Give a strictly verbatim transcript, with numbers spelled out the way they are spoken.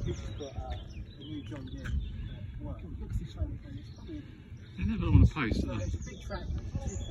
We've just got uh, a new John Deere uh, work. Look at this one. They never on a post, do they? It's a big track.